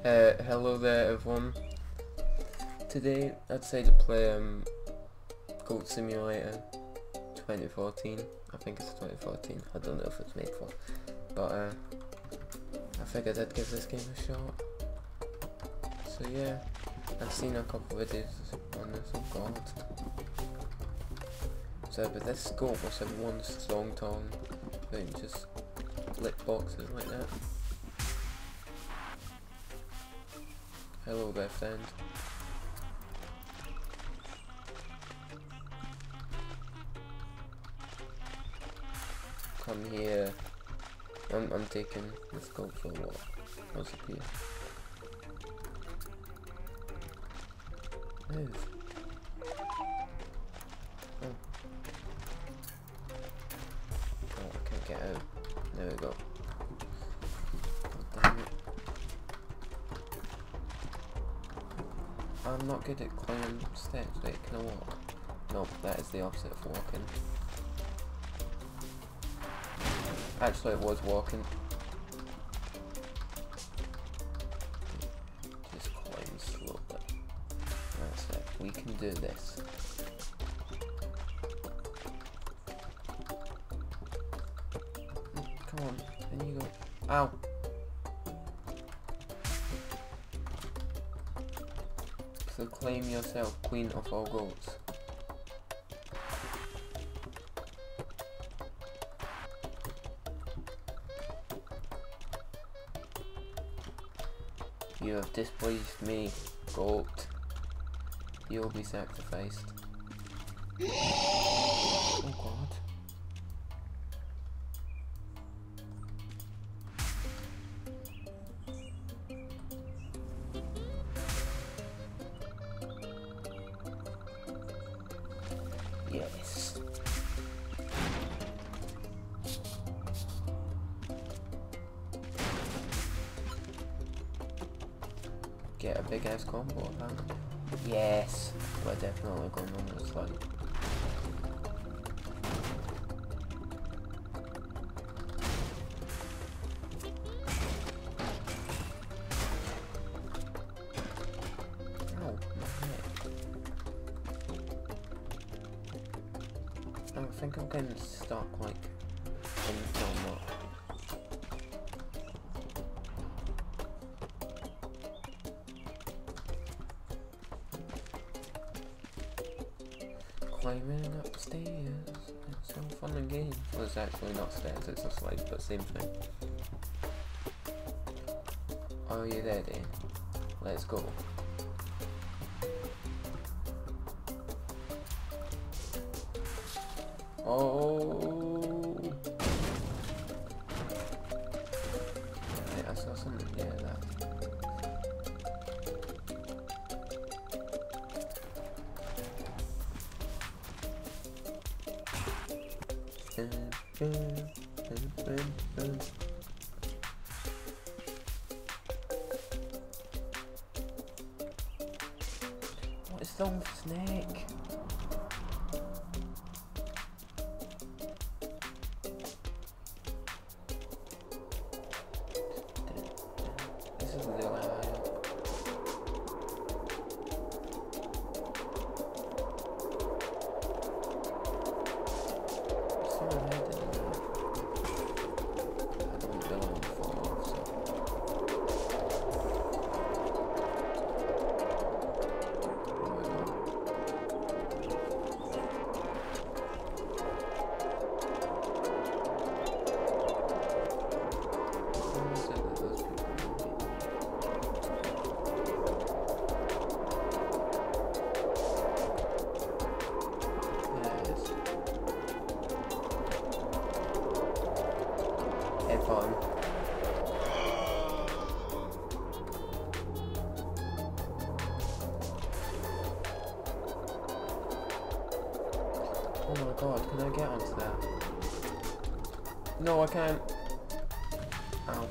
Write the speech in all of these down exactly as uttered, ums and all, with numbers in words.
Uh, hello there everyone. Today I'd say to play um, Goat Simulator twenty fourteen. I think it's twenty fourteen. I don't know if it's made for, but uh, I figured I'd give this game a shot. So yeah, I've seen a couple videos on this. Oh god. So but this goat must have one strong tongue that can just lick boxes like that. Hello there, friend. Come here. I'm, I'm taking this goat for a walk. What's up here? Move. Oh. Oh, I can't get out. There we go. God damn it. I'm not good at climbing steps. Wait, can I walk? Nope, that is the opposite of walking. Actually, it was walking. Just climb slowly. That's it. We can do this. Come on, in you go. Ow! Proclaim yourself queen of all goats. You have displeased me, goat. You will be sacrificed. Oh god. Yes. Get a big ass combo of that. Yes. We're definitely going on this slide. Oh, my head. I think I'm getting stuck like in so much. Climbing upstairs, it's so fun and game. Well, it's actually not stairs, it's a slide, but same thing. Are you ready? Let's go. Oh! Wait, I saw something, yeah, that. What is wrong with Snake? This is really high. Fun. Oh my god, can I get onto that? No, I can't. Ow.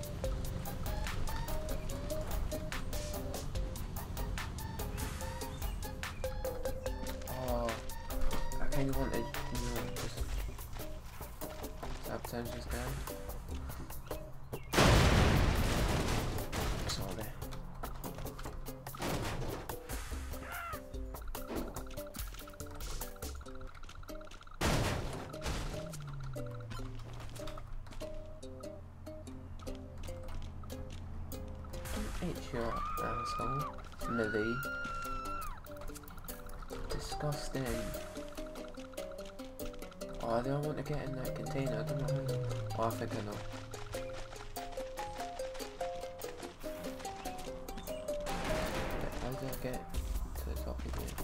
Oh, I kind of wanted, you know, just sabotage this guy. Sorry. It's your asshole. Millie. Disgusting. Oh, I don't want to get in that container. I don't know how. Oh, I think I know. How do I get to the top of here?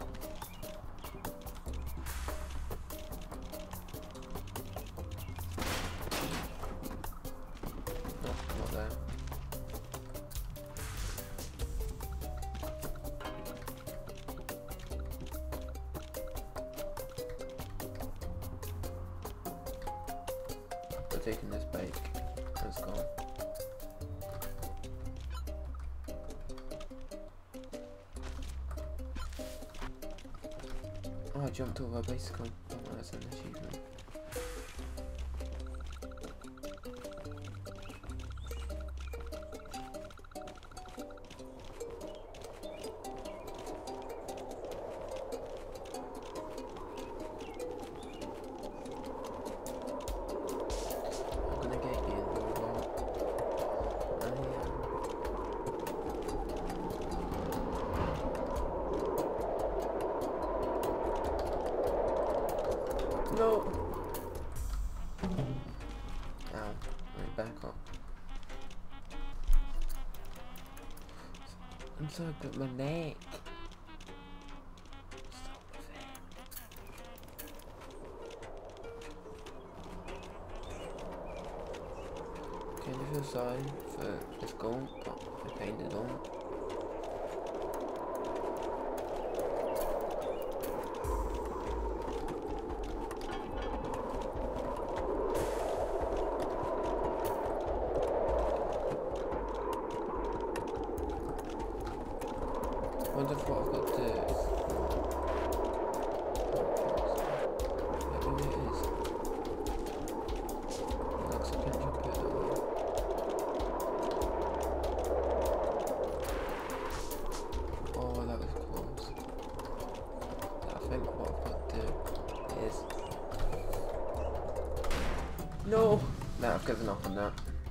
No, not there. We're taking this bike. Let's go. Oh, I jumped over a bicycle. Oh, that's an achievement. I'm gonna get you in the robot. I am. No! Ow, right back up. I'm so good at my neck. Stop with it. Kind of feel sorry for this goal, but I kinda don't. I wonder what I've got to do. Maybe it is. Looks like I can jump out of the way. Oh, that was close. I think what I've got to do is... No! Nah, I've given up on that.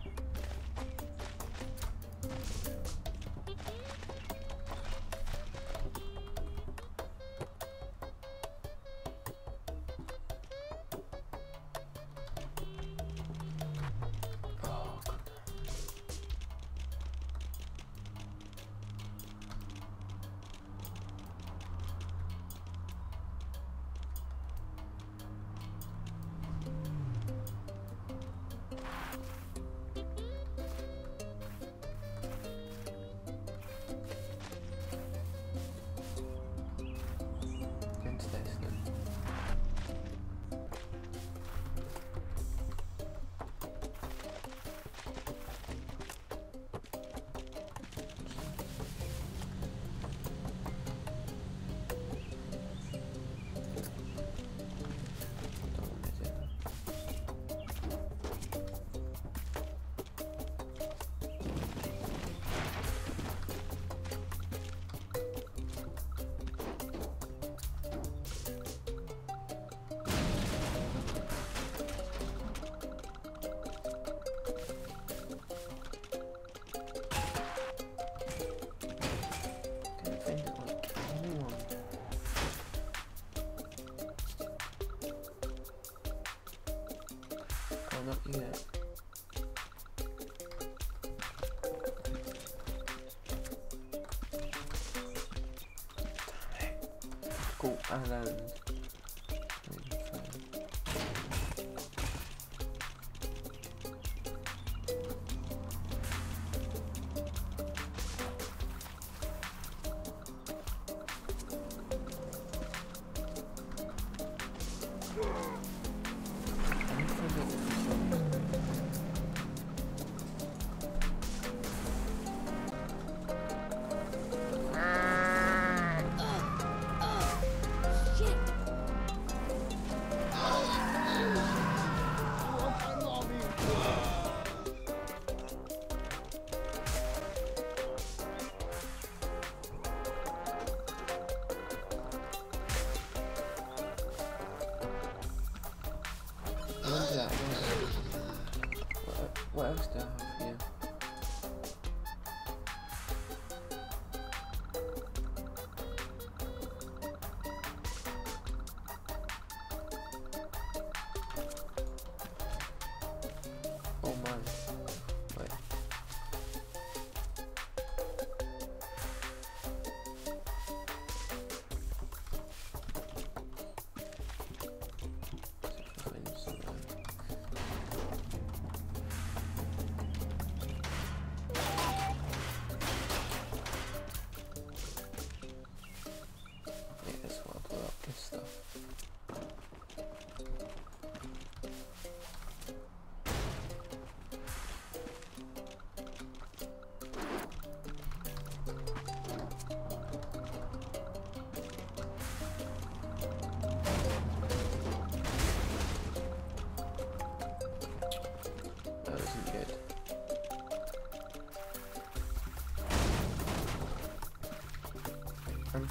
Not yet. Go around. What else do I have here?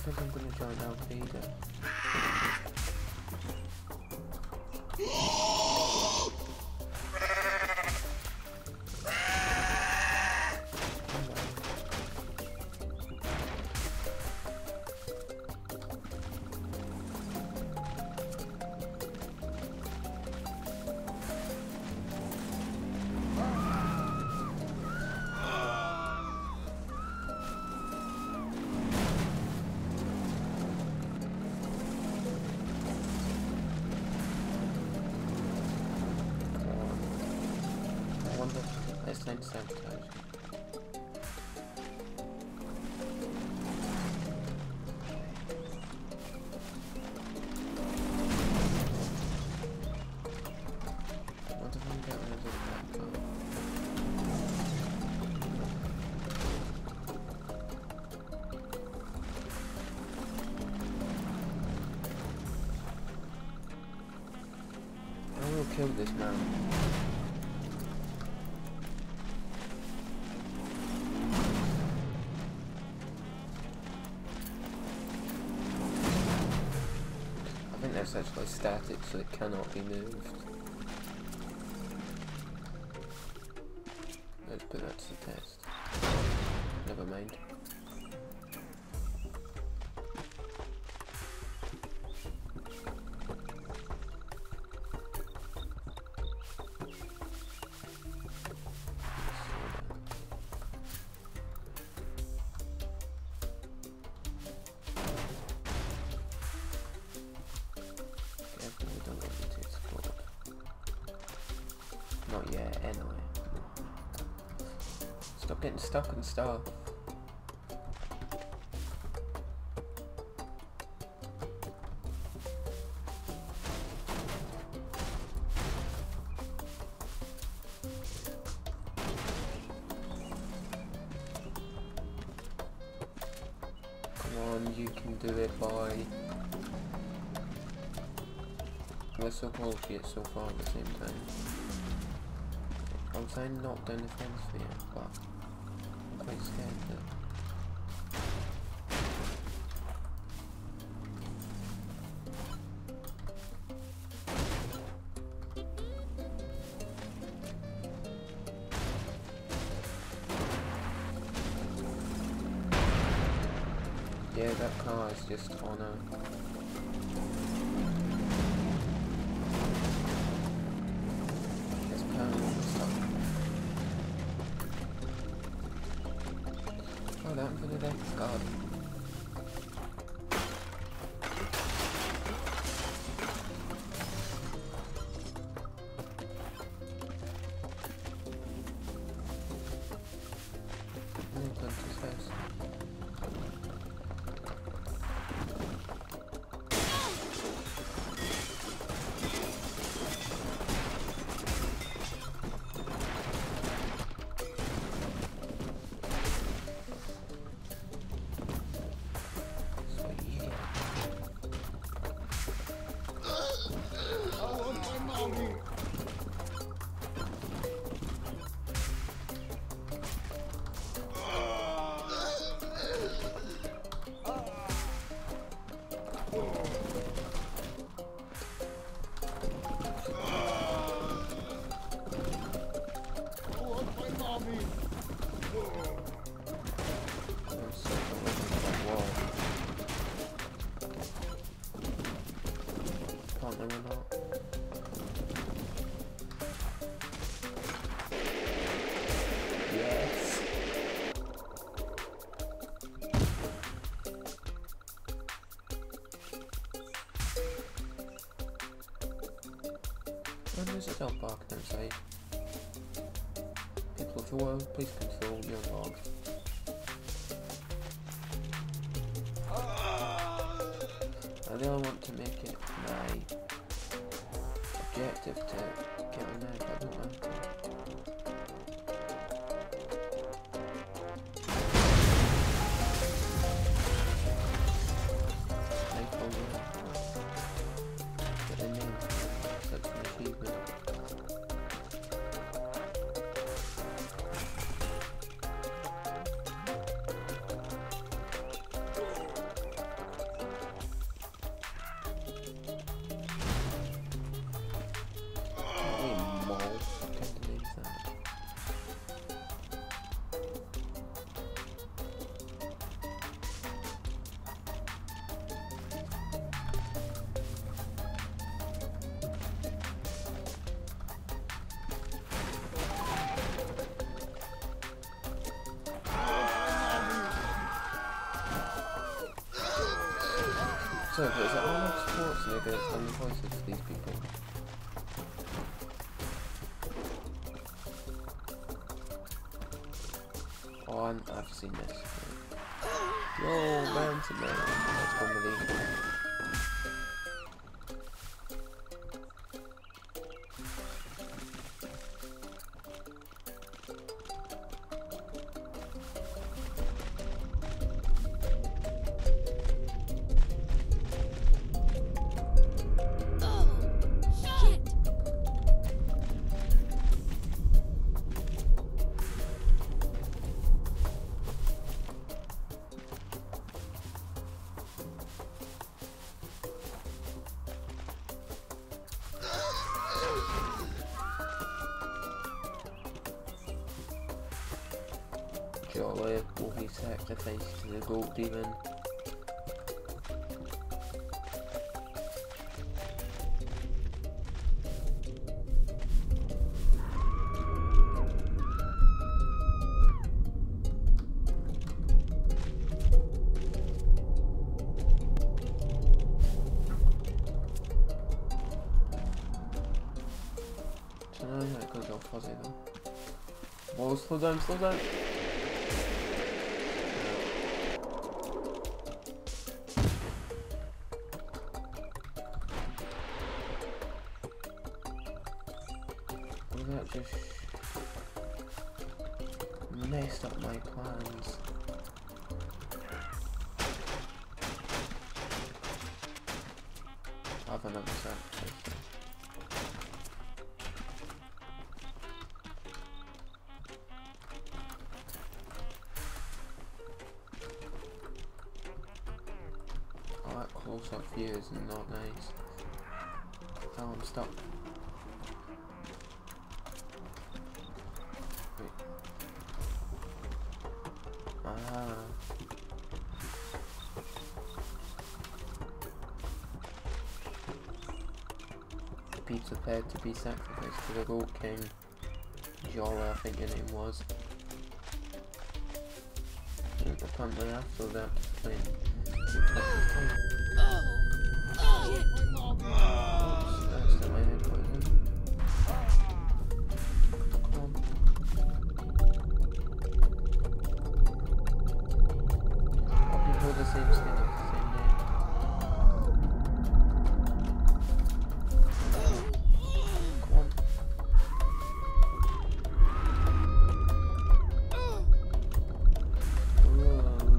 think I'm gonna join Alpida. Let's time to sabotage. What if I get rid of this black car? I will kill this man. That's actually static, so it cannot be moved. Let's put that to the test. Never mind. Not yet, anyway. Stop getting stuck and stuff. Come on, you can do it, boy. We're so close yet so far at the same time. I was trying to knock down the fence for you, but I'm quite scared that. Yeah, that car is just on a... Oh, that for the next god. And there's a dog barking outside. People of the world, please control your dog. I really want to make it my objective to get on there, but I don't want to. So, but is it Arnold Schwarzenegger and the voices for these people? Oh, I'm, I've seen this. Yo, Mountain Man. That's unbelievable. Jolly will be sacrificed to the goat demon. So now it goes all fuzzy though. Whoa, slow down, slow down! That just messed up my plans. I have another sacrifice. Oh, that close-up view is not nice. Oh, I'm stuck. Ah. Be prepared to be sacrificed to the Goat King. Jora, I think your name was. And apparently after that thing. Oops, that's the way I put it in. The same skin of the same name. Come on. Ooh.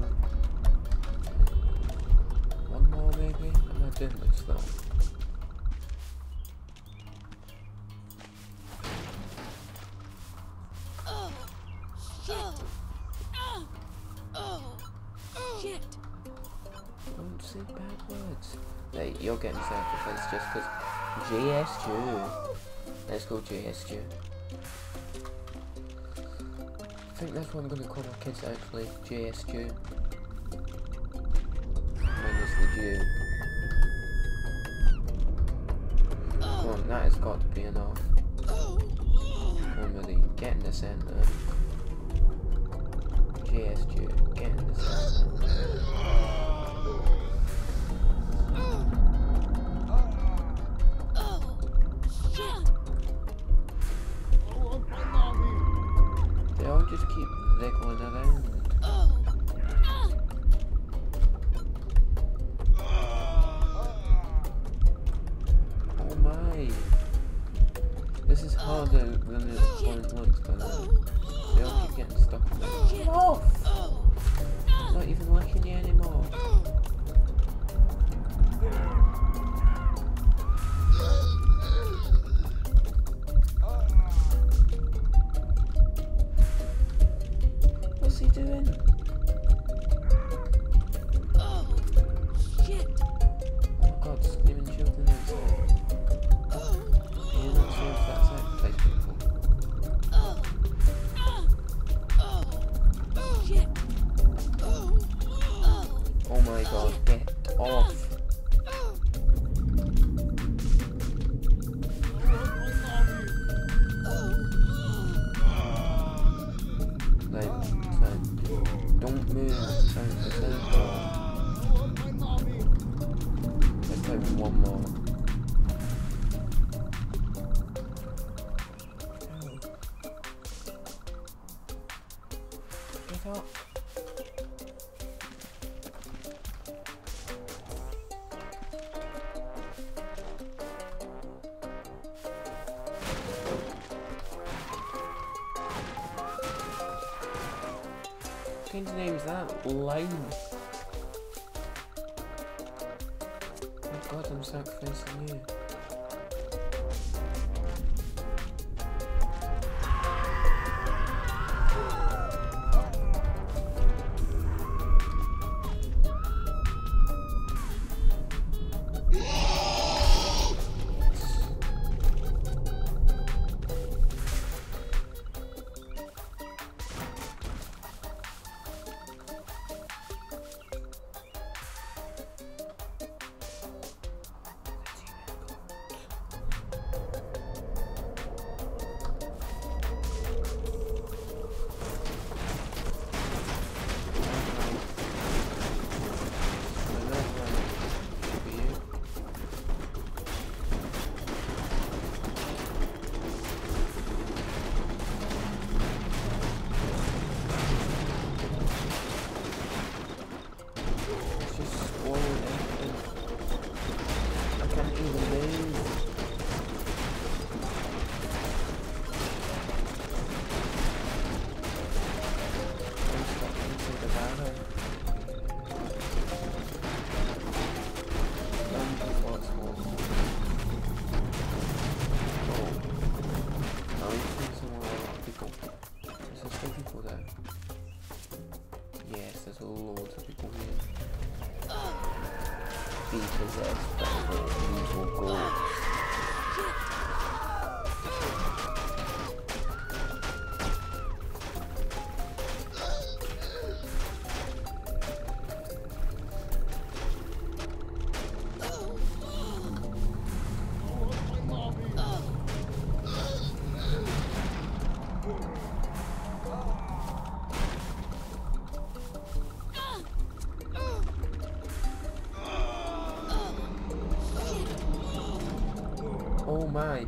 One more maybe? Am I doing this though? Don't say bad words. Hey, you're getting sacrificed just because J S Jew. Let's go J S Jew. I think that's what I'm going to call my kids actually. J S Jew. Minus the Jew. Come on, that has got to be enough. Normally, get in the centre. J S Jew, get in the centre. They all just keep wiggling around. Oh my! This is harder than it point looks, by the way. They all keep getting stuck in there. Get off! It's not even liking you anymore. What's he doing? Oh, shit! Oh god, screaming children outside. You're not sure if that's sacrifice people. Oh my god, get off! fuck? What kind of name is that? Lime. Oh god, I'm sacrificing you. There's loads of people here. Be possessed by the evil ghost. Oh my.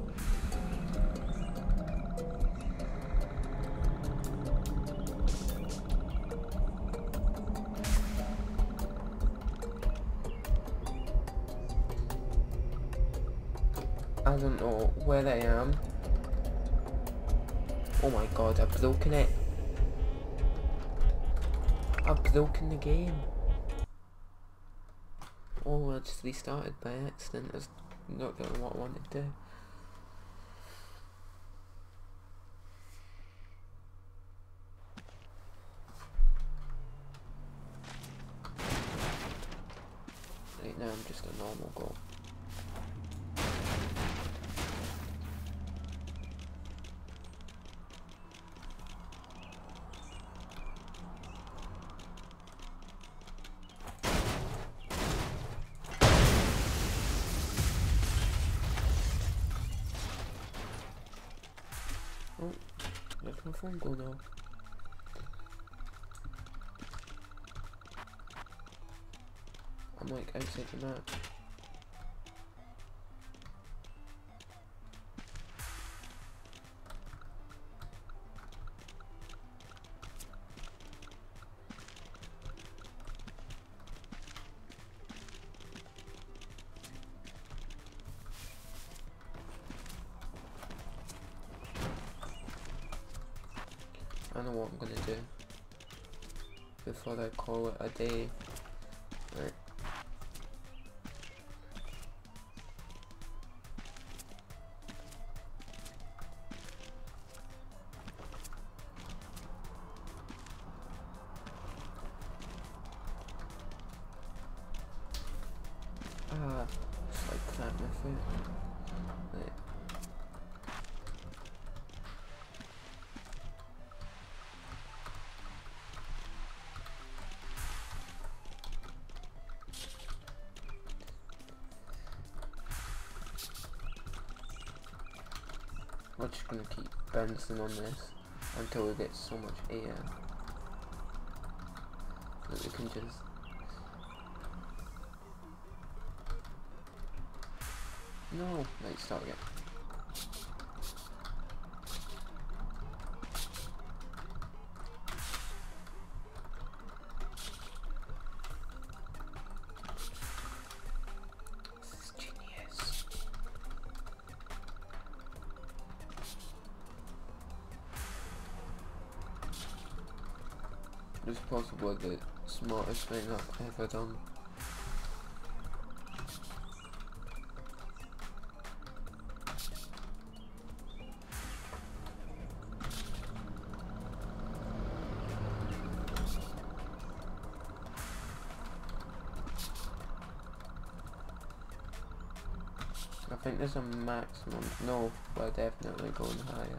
I don't know where I am. Oh my god, I've broken it. I've broken the game. Oh, I just restarted by accident. That's not doing what I wanted to do. Right now I'm just a normal goal. Oh, where's my phone go now? I'm like outside the map. I know what I'm gonna do before I call it a day. Right. Ah, just like that, my foot. Right. We're just gonna keep bouncing on this until we get so much air that we can just no, right, start again. This is possibly the smartest thing I've ever done. I think there's a maximum. No, we're definitely going higher.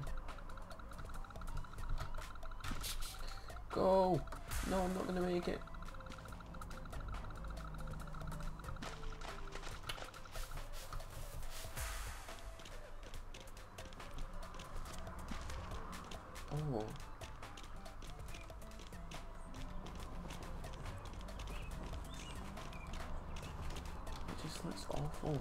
Go! No, I'm not gonna make it. Oh. It just looks awful.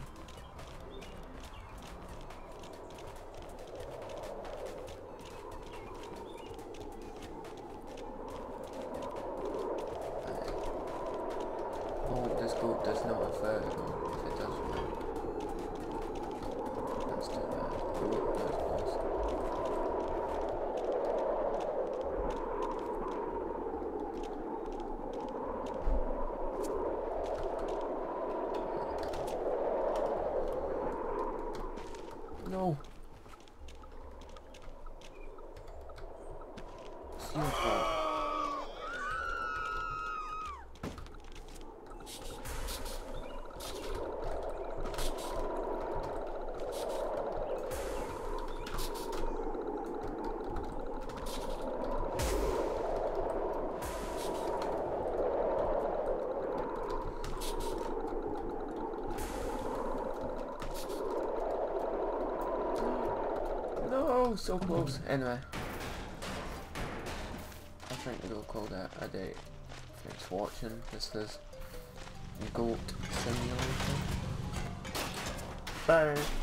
This goat does not have vertigo. If it does, that's too bad. Oh, that was close. No. It's your fault. No, so close. Anyway, I think we'll call that a day. Thanks for watching. This is Goat Simulator. Bye.